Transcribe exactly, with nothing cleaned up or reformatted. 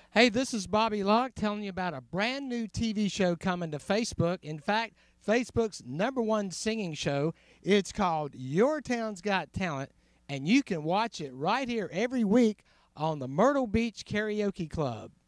Hey, this is Bobby Locke telling you about a brand new T V show coming to Facebook. In fact, Facebook's number one singing show. It's called Your Town's Got Talent, and you can watch it right here every week on the Myrtle Beach Karaoke Club.